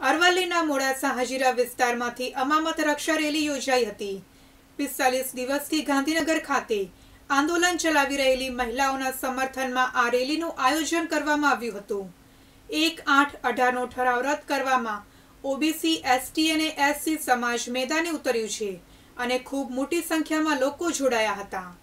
અરવલ્લીના મોડાસા હજીરા વિસ્તારમાંથી અમામત રક્ષા રેલી યોજાઈ હતી। 45 દિવસથી ગાંધીનગર ખાતે આંદોલન ચલાવી રહેલી મહિલાઓના સમર્થનમાં આ રેલીનું આયોજન કરવામાં આવ્યું હતું। 1-8-18નો ઠરાવ રદ કરવામાં ઓબીસી, એસટી અને એસસી સમાજ મેદાને ઉતર્યું છે અને ખૂબ મોટી સંખ્યામાં લોકો જોડાયા હતા।